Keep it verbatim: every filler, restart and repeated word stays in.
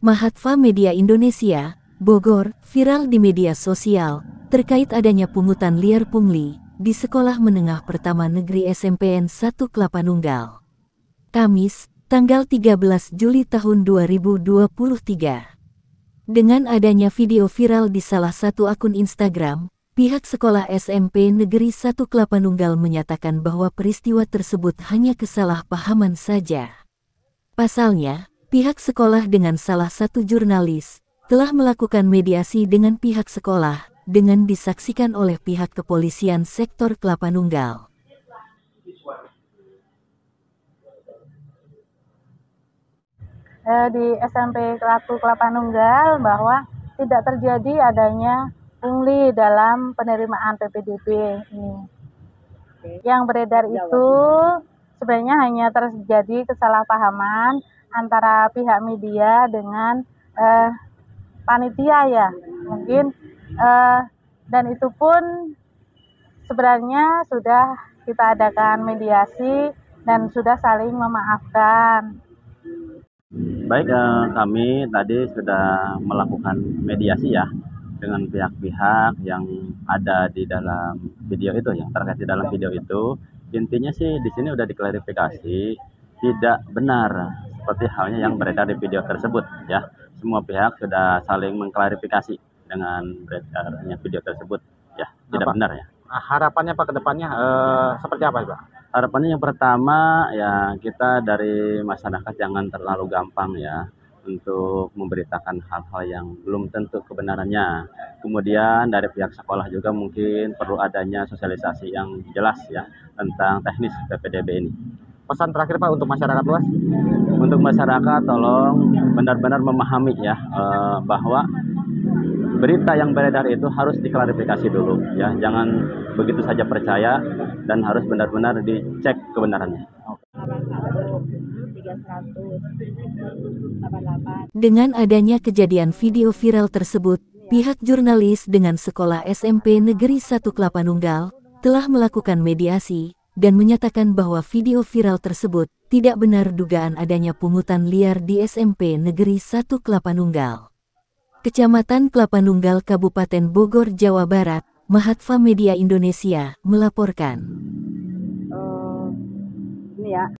Mahatfa Media Indonesia, Bogor, viral di media sosial, terkait adanya pungutan liar pungli, di Sekolah Menengah Pertama Negeri S M P N satu Kelapa Nunggal. Kamis, tanggal tiga belas Juli tahun dua ribu dua puluh tiga. Dengan adanya video viral di salah satu akun Instagram, pihak sekolah S M P Negeri satu Kelapa Nunggal menyatakan bahwa peristiwa tersebut hanya kesalahpahaman saja. Pasalnya, pihak sekolah dengan salah satu jurnalis telah melakukan mediasi dengan pihak sekolah dengan disaksikan oleh pihak kepolisian sektor Kelapa Nunggal. Di S M P satu Kelapa Nunggal bahwa tidak terjadi adanya pungli dalam penerimaan P P D B ini. Yang beredar itu sebenarnya hanya terjadi kesalahpahaman antara pihak media dengan eh, panitia ya, mungkin eh, dan itu pun sebenarnya sudah kita adakan mediasi dan sudah saling memaafkan. Baik, eh, kami tadi sudah melakukan mediasi ya dengan pihak-pihak yang ada di dalam video itu, yang terkait di dalam video itu. Intinya sih di sini udah diklarifikasi, tidak benar seperti halnya yang beredar di video tersebut ya. Semua pihak sudah saling mengklarifikasi dengan beredarnya video tersebut ya, tidak apa? benar ya. Harapannya Pak ke depannya eh, seperti apa Pak? Harapannya yang pertama ya, kita dari masyarakat jangan terlalu gampang ya untuk memberitakan hal-hal yang belum tentu kebenarannya. Kemudian dari pihak sekolah juga mungkin perlu adanya sosialisasi yang jelas ya tentang teknis P P D B ini. Pesan terakhir Pak untuk masyarakat luas? Untuk masyarakat tolong benar-benar memahami ya eh, bahwa berita yang beredar itu harus diklarifikasi dulu ya, jangan begitu saja percaya dan harus benar-benar dicek kebenarannya. Dengan adanya kejadian video viral tersebut, pihak jurnalis dengan sekolah S M P Negeri satu Kelapa Nunggal telah melakukan mediasi dan menyatakan bahwa video viral tersebut tidak benar dugaan adanya pungutan liar di S M P Negeri satu Kelapa Nunggal. Kecamatan Kelapa Nunggal, Kabupaten Bogor, Jawa Barat, Mahatfa Media Indonesia melaporkan. Uh, ini ya,